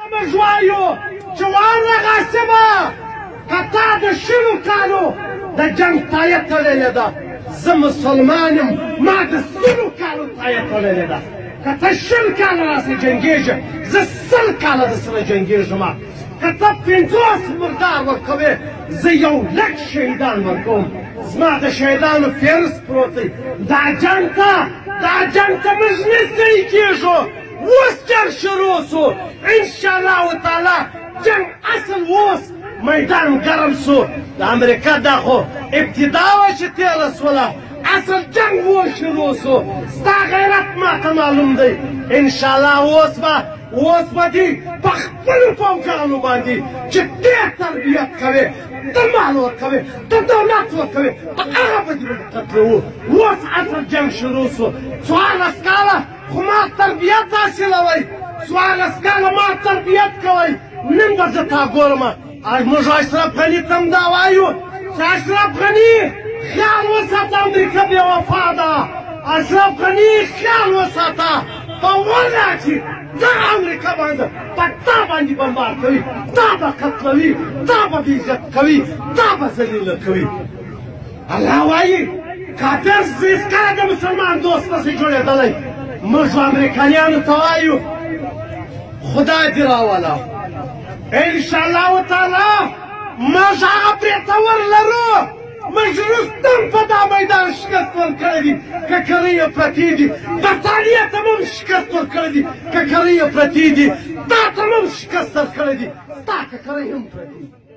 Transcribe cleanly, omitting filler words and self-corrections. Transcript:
موږ وایو چې واره غاصبه که تا د شلو کالو د جنګ تایید تړلې ده زه مسلمان یم ما د سلو کالو تایید تړلې ده که ته شل کاله راسره جنګېږې زه سل کاله درسره جنګېږم که ته 50 مردار ورکوې زه 1,00,000 شهیدان ورکوم زما د شهیدانو فهرست پروت دی دا جنګ ته موږ نه ستړي کېږو اوس جنګ شروع سو انشاءالله تعالی جنګ اصل اوس میدان ګرم سو د امریکا دا خو ابتدا وه چې تېره سوله اصل جنګ اوس شروع سو ستا غیرت ماته معلوم دی انشاءالله اوس به دې په خپلو فوجانو باندې چې ډېر تربیت کوې ته مال ورکوې ته دولت ورکوې په هغه به دې قتلوو اوس اصل جنګ شروع سو 14 کاله خو ما تربیت حاصلوئ 14 کاله ما تربیت کوئ نن به زه تا ګورم موږ اشرف غني ته هم دا وایو چې اشرف غني خیال وساته امریکا بې وفا ده اشرف غني خیال وساته په ولله چې دغه امریکا باندې په تا باندې بمبار کوي تا به قتلوي تا به بېعزت کوي تا به ذلیله کوي الله وایي کافر هېڅکله د مسلمان دوست نشي جوړېدلی موږ امریکایانو ته وایو خدای دې راوله انشاءالله تعالی موږ هغه برېتور لرو موږ رستم په دا میدان شکست ورکړی دي ککرۍ یې پرتې دي برټانیې ته مو شکست ورکړی دي ککرۍ یې پرتې دي تا ته مو شکست ورکړی دي ستا ککرۍ هم پرتې دي